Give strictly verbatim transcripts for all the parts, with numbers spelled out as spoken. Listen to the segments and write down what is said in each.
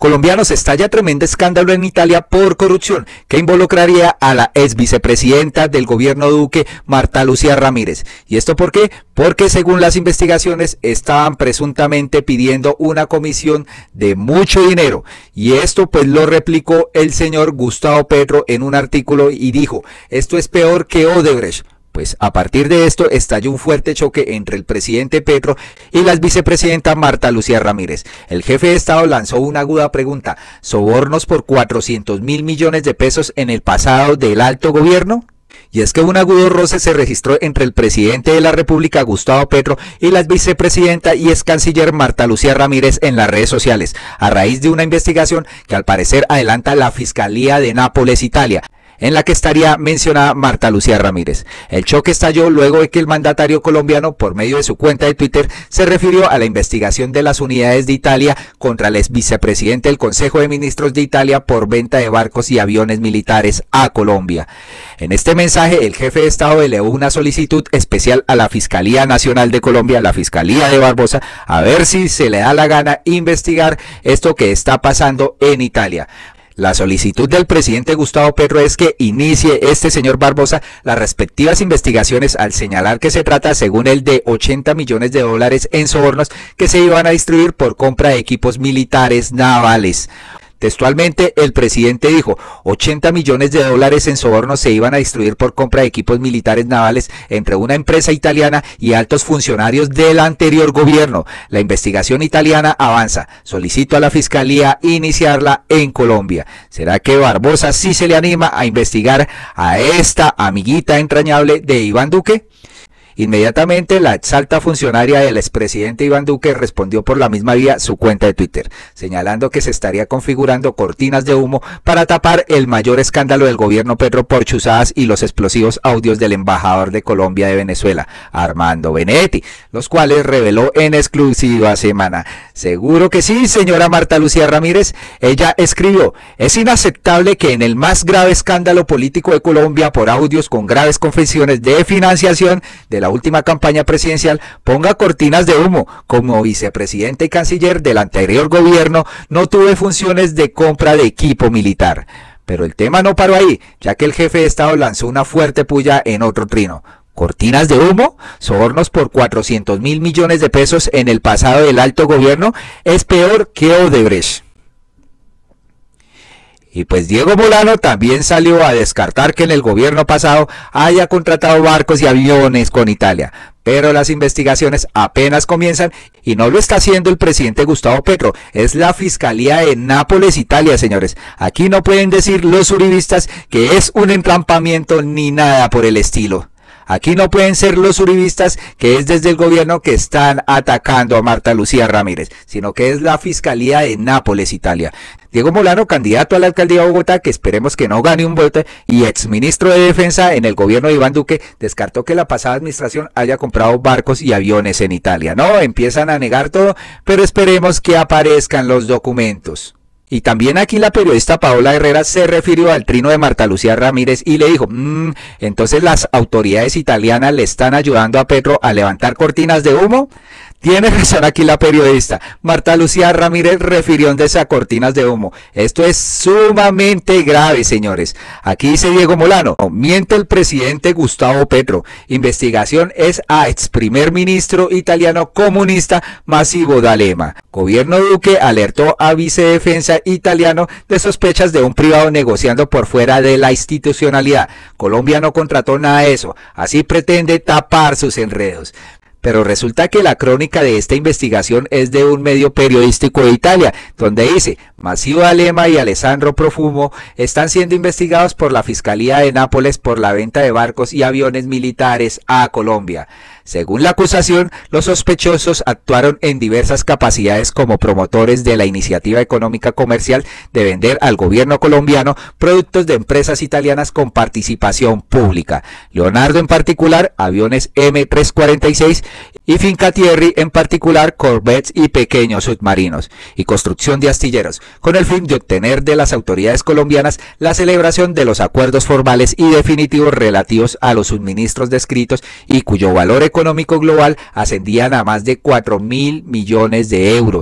Colombianos, estalla tremendo escándalo en Italia por corrupción que involucraría a la ex vicepresidenta del gobierno Duque, Marta Lucía Ramírez. ¿Y esto por qué? Porque según las investigaciones estaban presuntamente pidiendo una comisión de mucho dinero. Y esto pues lo replicó el señor Gustavo Petro en un artículo y dijo, esto es peor que Odebrecht. Pues a partir de esto estalló un fuerte choque entre el presidente Petro y la vicepresidenta Marta Lucía Ramírez. El jefe de Estado lanzó una aguda pregunta: ¿sobornos por cuatrocientos mil millones de pesos en el pasado del alto gobierno? Y es que un agudo roce se registró entre el presidente de la República, Gustavo Petro, y la vicepresidenta y ex canciller Marta Lucía Ramírez en las redes sociales, a raíz de una investigación que al parecer adelanta la Fiscalía de Nápoles, Italia, en la que estaría mencionada Marta Lucía Ramírez. El choque estalló luego de que el mandatario colombiano, por medio de su cuenta de Twitter, se refirió a la investigación de las unidades de Italia contra el ex vicepresidente del Consejo de Ministros de Italia por venta de barcos y aviones militares a Colombia. En este mensaje, el jefe de Estado elevó una solicitud especial a la Fiscalía Nacional de Colombia, la Fiscalía de Barbosa, a ver si se le da la gana investigar esto que está pasando en Italia. La solicitud del presidente Gustavo Petro es que inicie este señor Barbosa las respectivas investigaciones, al señalar que se trata, según él, de ochenta millones de dólares en sobornos que se iban a distribuir por compra de equipos militares navales. Textualmente, el presidente dijo, ochenta millones de dólares en sobornos se iban a distribuir por compra de equipos militares navales entre una empresa italiana y altos funcionarios del anterior gobierno. La investigación italiana avanza. Solicito a la Fiscalía iniciarla en Colombia. ¿Será que Barbosa sí se le anima a investigar a esta amiguita entrañable de Iván Duque? Inmediatamente la exalta funcionaria del expresidente Iván Duque respondió por la misma vía su cuenta de Twitter, señalando que se estaría configurando cortinas de humo para tapar el mayor escándalo del gobierno Petro por chuzadas y los explosivos audios del embajador de Colombia de Venezuela, Armando Benedetti, los cuales reveló en exclusiva semana. Seguro que sí, señora Marta Lucía Ramírez. Ella escribió, es inaceptable que en el más grave escándalo político de Colombia por audios con graves confesiones de financiación de la última campaña presidencial ponga cortinas de humo. Como vicepresidente y canciller del anterior gobierno no tuve funciones de compra de equipo militar. Pero el tema no paró ahí, ya que el jefe de Estado lanzó una fuerte puya en otro trino. ¿Cortinas de humo? ¿Sobornos por cuatrocientos mil millones de pesos en el pasado del alto gobierno? Es peor que Odebrecht. Y pues Diego Molano también salió a descartar que en el gobierno pasado haya contratado barcos y aviones con Italia. Pero las investigaciones apenas comienzan y no lo está haciendo el presidente Gustavo Petro, es la Fiscalía de Nápoles, Italia, señores. Aquí no pueden decir los uribistas que es un entrampamiento ni nada por el estilo. Aquí no pueden ser los uribistas que es desde el gobierno que están atacando a Marta Lucía Ramírez, sino que es la Fiscalía de Nápoles, Italia. Diego Molano, candidato a la alcaldía de Bogotá, que esperemos que no gane un voto, y exministro de Defensa en el gobierno de Iván Duque, descartó que la pasada administración haya comprado barcos y aviones en Italia. No, empiezan a negar todo, pero esperemos que aparezcan los documentos. Y también aquí la periodista Paola Herrera se refirió al trino de Marta Lucía Ramírez y le dijo, mmm, entonces las autoridades italianas le están ayudando a Petro a levantar cortinas de humo. Tiene razón aquí la periodista. Marta Lucía Ramírez refiriéndose a cortinas de humo. Esto es sumamente grave, señores. Aquí dice Diego Molano, miente el presidente Gustavo Petro. Investigación es a ex primer ministro italiano comunista Massimo D'Alema. Gobierno Duque alertó a vicedefensa italiano de sospechas de un privado negociando por fuera de la institucionalidad. Colombia no contrató nada de eso. Así pretende tapar sus enredos. Pero resulta que la crónica de esta investigación es de un medio periodístico de Italia, donde dice, Massimo D'Alema y Alessandro Profumo están siendo investigados por la Fiscalía de Nápoles por la venta de barcos y aviones militares a Colombia. Según la acusación, los sospechosos actuaron en diversas capacidades como promotores de la iniciativa económica comercial de vender al gobierno colombiano productos de empresas italianas con participación pública. Leonardo en particular, aviones eme trescientos cuarenta y seis y Fincantieri en particular, corvettes y pequeños submarinos y construcción de astilleros, con el fin de obtener de las autoridades colombianas la celebración de los acuerdos formales y definitivos relativos a los suministros descritos y cuyo valor económico global ascendían a más de cuatro mil millones de euros.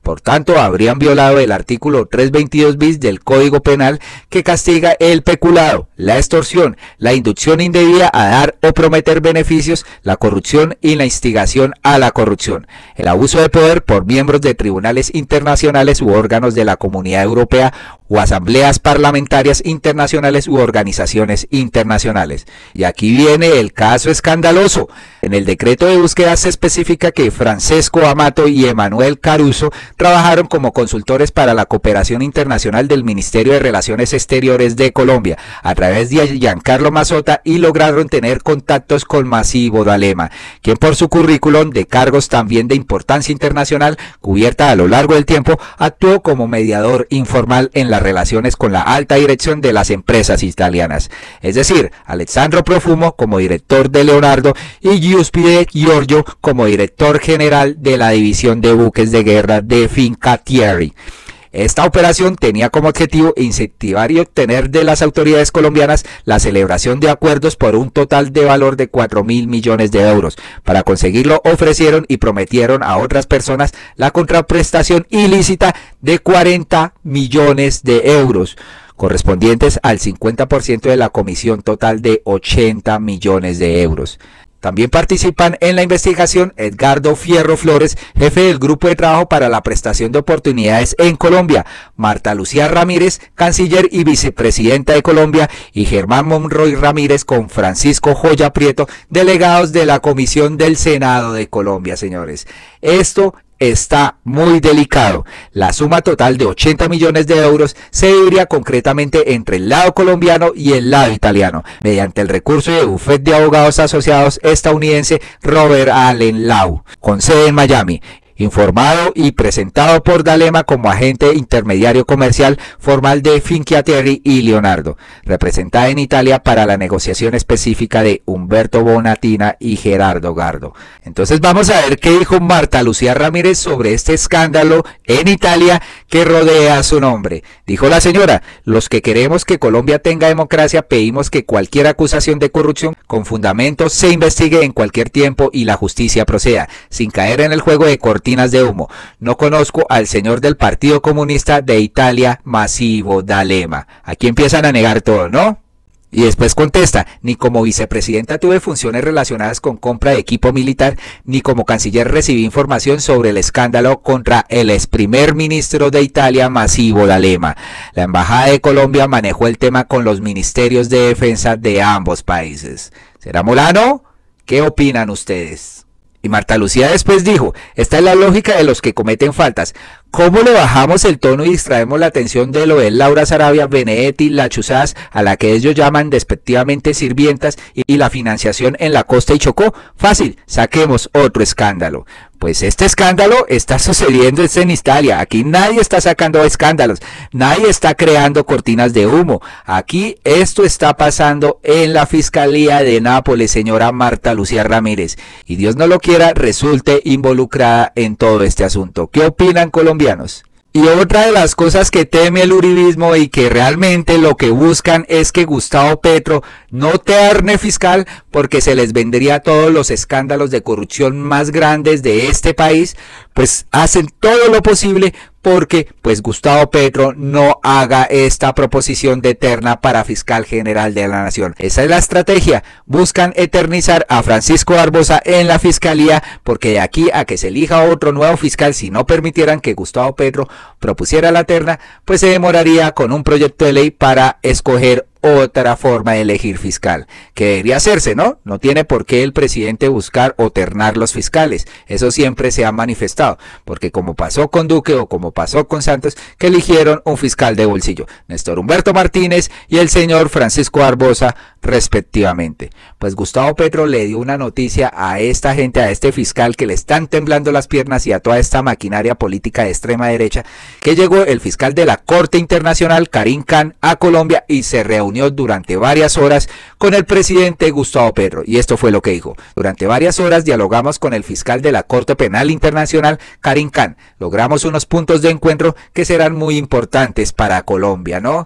Por tanto, habrían violado el artículo trescientos veintidós bis del Código Penal, que castiga el peculado, la extorsión, la inducción indebida a dar o prometer beneficios, la corrupción y la instigación a la corrupción, el abuso de poder por miembros de tribunales internacionales u órganos de la Comunidad Europea o asambleas parlamentarias internacionales u organizaciones internacionales. Y aquí viene el caso escandaloso. En el decreto de búsqueda se especifica que Francesco Amato y Emanuel Caruso trabajaron como consultores para la cooperación internacional del Ministerio de Relaciones Exteriores de Colombia a través de Giancarlo Mazzota, y lograron tener contactos con Massivo D'Alema, quien por su currículum de cargos también de importancia internacional cubierta a lo largo del tiempo actuó como mediador informal en las relaciones con la alta dirección de las empresas italianas, es decir, Alessandro Profumo como director de Leonardo y Giuseppe Giorgio como director general de la división de buques de guerra de Fincantieri. Esta operación tenía como objetivo incentivar y obtener de las autoridades colombianas la celebración de acuerdos por un total de valor de cuatro mil millones de euros. Para conseguirlo ofrecieron y prometieron a otras personas la contraprestación ilícita de cuarenta millones de euros, correspondientes al cincuenta por ciento de la comisión total de ochenta millones de euros. También participan en la investigación Edgardo Fierro Flores, jefe del Grupo de Trabajo para la Prestación de Oportunidades en Colombia, Marta Lucía Ramírez, canciller y vicepresidenta de Colombia, y Germán Monroy Ramírez con Francisco Joya Prieto, delegados de la Comisión del Senado de Colombia, señores. Esto está muy delicado. La suma total de ochenta millones de euros se dividiría concretamente entre el lado colombiano y el lado italiano, mediante el recurso de bufete de abogados asociados estadounidense Robert Allen Law, con sede en Miami, informado y presentado por D'Alema como agente intermediario comercial formal de Fincantieri y Leonardo, representada en Italia para la negociación específica de Humberto Bonatina y Gerardo Gardo. Entonces vamos a ver qué dijo Marta Lucía Ramírez sobre este escándalo en Italia que rodea su nombre. Dijo la señora: los que queremos que Colombia tenga democracia pedimos que cualquier acusación de corrupción con fundamento se investigue en cualquier tiempo y la justicia proceda, sin caer en el juego de corte de humo. No conozco al señor del Partido Comunista de Italia, Massivo D'Alema. Aquí empiezan a negar todo, ¿no? Y después contesta: ni como vicepresidenta tuve funciones relacionadas con compra de equipo militar, ni como canciller recibí información sobre el escándalo contra el ex primer ministro de Italia, Massivo D'Alema. La Embajada de Colombia manejó el tema con los ministerios de defensa de ambos países. ¿Será Molano? ¿Qué opinan ustedes? Y Marta Lucía después dijo: esta es la lógica de los que cometen faltas. ¿Cómo le bajamos el tono y distraemos la atención de lo de Laura Sarabia, Benedetti, la Chuzás, a la que ellos llaman despectivamente sirvientas, y, y la financiación en la costa y Chocó? Fácil, saquemos otro escándalo. Pues este escándalo está sucediendo en Italia. Aquí nadie está sacando escándalos, nadie está creando cortinas de humo. Aquí esto está pasando en la Fiscalía de Nápoles, señora Marta Lucía Ramírez. Y Dios no lo quiera, resulte involucrada en todo este asunto. ¿Qué opinan, colombianos? Y otra de las cosas que teme el uribismo y que realmente lo que buscan es que Gustavo Petro no terne fiscal, porque se les vendería todos los escándalos de corrupción más grandes de este país, pues hacen todo lo posible porque pues Gustavo Petro no haga esta proposición de terna para fiscal general de la nación. Esa es la estrategia. Buscan eternizar a Francisco Barbosa en la fiscalía, porque de aquí a que se elija otro nuevo fiscal, si no permitieran que Gustavo Petro propusiera la terna, pues se demoraría con un proyecto de ley para escoger otra forma de elegir fiscal, que debería hacerse, ¿no? No tiene por qué el presidente buscar o ternar los fiscales. Eso siempre se ha manifestado, porque como pasó con Duque o como pasó con Santos, que eligieron un fiscal de bolsillo, Néstor Humberto Martínez y el señor Francisco Barbosa, respectivamente. Pues Gustavo Petro le dio una noticia a esta gente, a este fiscal que le están temblando las piernas y a toda esta maquinaria política de extrema derecha, que llegó el fiscal de la Corte Internacional, Karim Khan, a Colombia y se reunió durante varias horas con el presidente Gustavo Petro. Y esto fue lo que dijo: durante varias horas dialogamos con el fiscal de la Corte Penal Internacional, Karim Khan. Logramos unos puntos de encuentro que serán muy importantes para Colombia, ¿no?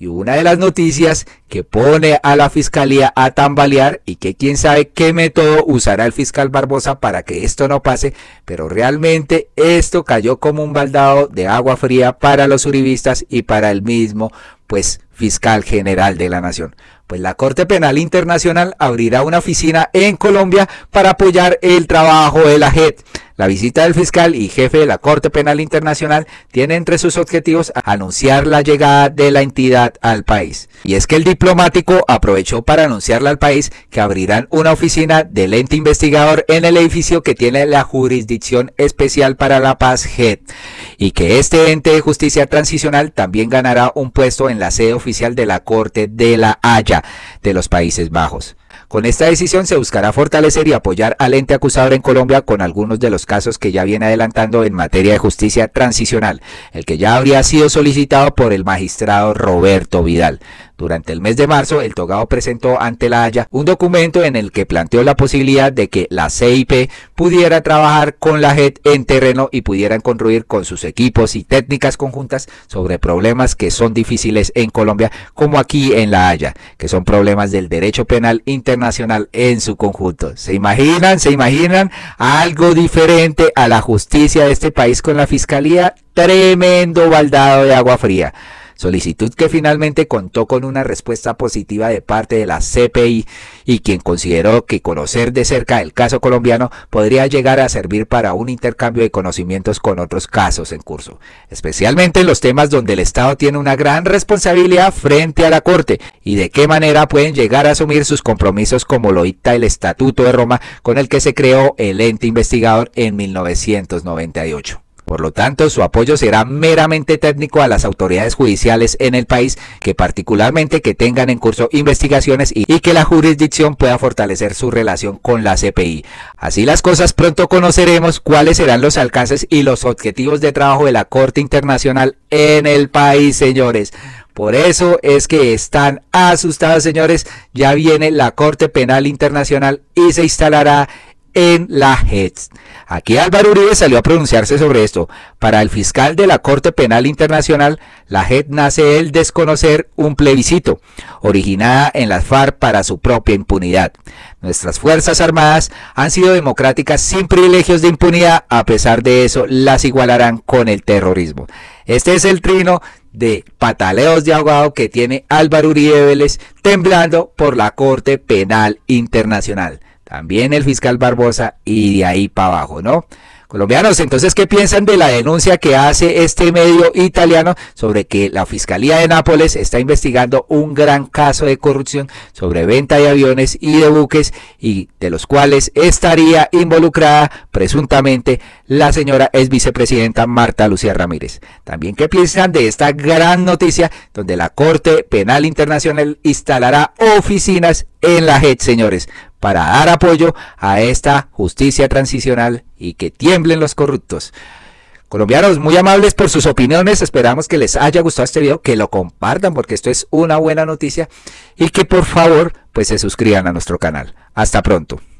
Y una de las noticias que pone a la fiscalía a tambalear y que quién sabe qué método usará el fiscal Barbosa para que esto no pase, pero realmente esto cayó como un baldado de agua fría para los uribistas y para el mismo pues fiscal general de la nación. Pues la Corte Penal Internacional abrirá una oficina en Colombia para apoyar el trabajo de la J E P. La visita del fiscal y jefe de la Corte Penal Internacional tiene entre sus objetivos anunciar la llegada de la entidad al país. Y es que el diplomático aprovechó para anunciarle al país que abrirán una oficina del ente investigador en el edificio que tiene la Jurisdicción Especial para la Paz J E P, y que este ente de justicia transicional también ganará un puesto en la sede oficial de la Corte de La Haya de los Países Bajos. Con esta decisión se buscará fortalecer y apoyar al ente acusador en Colombia con algunos de los casos que ya viene adelantando en materia de justicia transicional, el que ya habría sido solicitado por el magistrado Roberto Vidal. Durante el mes de marzo, el togado presentó ante la Haya un documento en el que planteó la posibilidad de que la C I P pudiera trabajar con la J E P en terreno y pudieran construir con sus equipos y técnicas conjuntas sobre problemas que son difíciles en Colombia, como aquí en la Haya, que son problemas del derecho penal internacional en su conjunto. ¿Se imaginan? ¿Se imaginan algo diferente a la justicia de este país con la fiscalía? Tremendo baldado de agua fría. Solicitud que finalmente contó con una respuesta positiva de parte de la C P I y quien consideró que conocer de cerca el caso colombiano podría llegar a servir para un intercambio de conocimientos con otros casos en curso, especialmente en los temas donde el Estado tiene una gran responsabilidad frente a la Corte y de qué manera pueden llegar a asumir sus compromisos como lo dicta el Estatuto de Roma con el que se creó el ente investigador en mil novecientos noventa y ocho. Por lo tanto, su apoyo será meramente técnico a las autoridades judiciales en el país, que particularmente que tengan en curso investigaciones y, y que la jurisdicción pueda fortalecer su relación con la C P I. Así las cosas, pronto conoceremos cuáles serán los alcances y los objetivos de trabajo de la Corte Internacional en el país, señores. Por eso es que están asustados, señores. Ya viene la Corte Penal Internacional y se instalará en la J E P. Aquí Álvaro Uribe salió a pronunciarse sobre esto. Para el fiscal de la Corte Penal Internacional, la J E P nace del desconocer un plebiscito, originada en las FARC para su propia impunidad. Nuestras Fuerzas Armadas han sido democráticas sin privilegios de impunidad, a pesar de eso las igualarán con el terrorismo. Este es el trino de pataleos de ahogado que tiene Álvaro Uribe Vélez temblando por la Corte Penal Internacional. También el fiscal Barbosa y de ahí para abajo, ¿no? Colombianos, entonces, ¿qué piensan de la denuncia que hace este medio italiano sobre que la Fiscalía de Nápoles está investigando un gran caso de corrupción sobre venta de aviones y de buques y de los cuales estaría involucrada presuntamente la señora ex vicepresidenta Marta Lucía Ramírez? También, ¿qué piensan de esta gran noticia donde la Corte Penal Internacional instalará oficinas en la J E P, señores, para dar apoyo a esta justicia transicional y que tiemblen los corruptos? Colombianos, muy amables por sus opiniones, esperamos que les haya gustado este video, que lo compartan porque esto es una buena noticia y que por favor pues se suscriban a nuestro canal. Hasta pronto.